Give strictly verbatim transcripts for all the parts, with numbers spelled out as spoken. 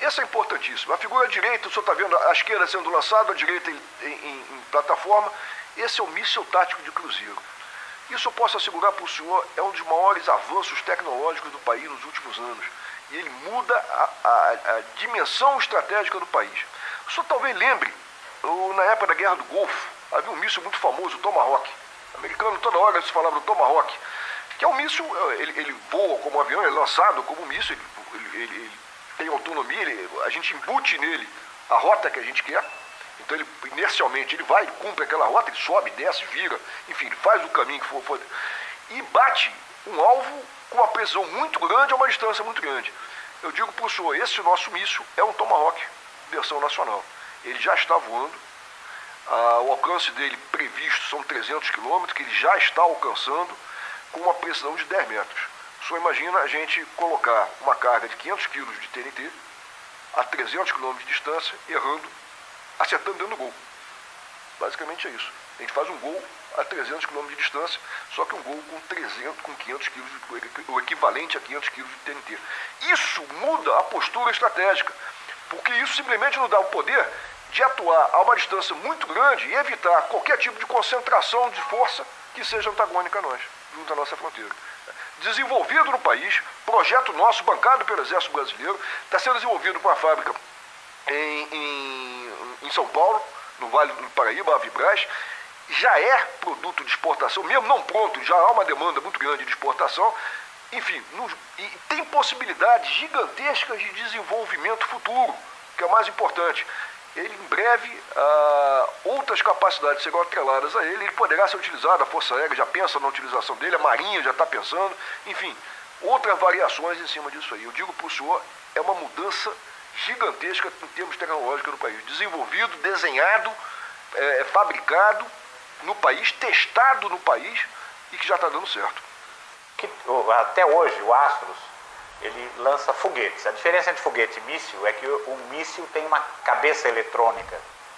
esse é importantíssimo. A figura direita, o senhor está vendo a esquerda sendo lançada, a direita em, em, em plataforma. Esse é o míssil tático de cruzeiro. Isso eu posso assegurar para o senhor, é um dos maiores avanços tecnológicos do país nos últimos anos. E ele muda a, a, a dimensão estratégica do país. O senhor talvez lembre, na época da Guerra do Golfo, havia um míssil muito famoso, o Tomahawk. O americano toda hora se falava do Tomahawk, que é um míssil, ele, ele voa como um avião, ele é lançado como um míssil, ele, ele, ele, ele tem autonomia, ele, a gente embute nele a rota que a gente quer. Então ele, inercialmente, ele vai, ele cumpre aquela rota, ele sobe, desce, vira, enfim, ele faz o caminho que for, for e bate um alvo com uma precisão muito grande a uma distância muito grande. Eu digo para o senhor, esse nosso míssil é um Tomahawk, versão nacional. Ele já está voando, ah, o alcance dele previsto são trezentos quilômetros, que ele já está alcançando com uma precisão de dez metros. O senhor imagina a gente colocar uma carga de quinhentos quilos de T N T a trezentos quilômetros de distância, errando, acertando dentro do gol. Basicamente é isso. A gente faz um gol a trezentos quilômetros de distância, só que um gol com, trezentos, com quinhentos quilos, o equivalente a quinhentos quilos de T N T. Isso muda a postura estratégica, porque isso simplesmente nos dá o poder de atuar a uma distância muito grande e evitar qualquer tipo de concentração de força que seja antagônica a nós, junto à nossa fronteira. Desenvolvido no país, projeto nosso, bancado pelo Exército Brasileiro, está sendo desenvolvido com a fábrica em, em, em São Paulo, no Vale do Paraíba, a Vibraz. Já é produto de exportação, mesmo não pronto, já há uma demanda muito grande de exportação. Enfim, no, e tem possibilidades gigantescas de desenvolvimento futuro, que é o mais importante. Ele, em breve, ah, outras capacidades serão atreladas a ele, ele poderá ser utilizado, a Força Aérea já pensa na utilização dele, a Marinha já está pensando, enfim, outras variações em cima disso aí. Eu digo para o senhor, é uma mudança gigantesca em termos tecnológicos no país. Desenvolvido, desenhado, é, fabricado no país, testado no país e que já está dando certo. Que, até hoje, o Astros, ele lança foguetes. A diferença entre foguete e míssil é que o, o míssil tem uma cabeça eletrônica.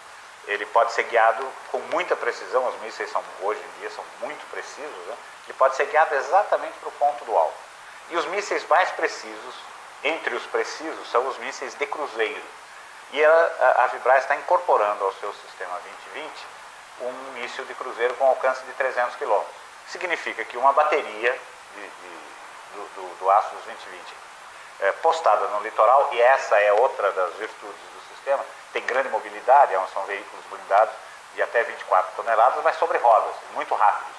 Ele pode ser guiado com muita precisão, os mísseis são, hoje em dia são muito precisos, né? Ele pode ser guiado exatamente para o ponto do alvo. E os mísseis mais precisos, entre os precisos, são os mísseis de cruzeiro. E a, a, a Vibraz está incorporando ao seu sistema vinte vinte um míssil de cruzeiro com alcance de trezentos quilômetros. Significa que uma bateria de, de, do, do, do Astros vinte vinte é, postada no litoral, e essa é outra das virtudes do sistema, tem grande mobilidade, são veículos blindados de até vinte e quatro toneladas, mas sobre rodas, muito rápidos.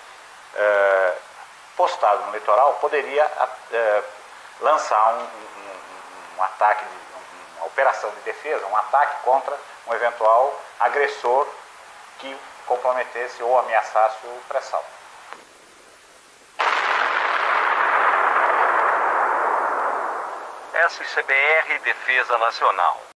É, postado no litoral, poderia é, lançar um, um, um ataque, de, um, uma operação de defesa, um ataque contra um eventual agressor que comprometesse ou ameaçasse o pré-sal. S C B R Defesa Nacional.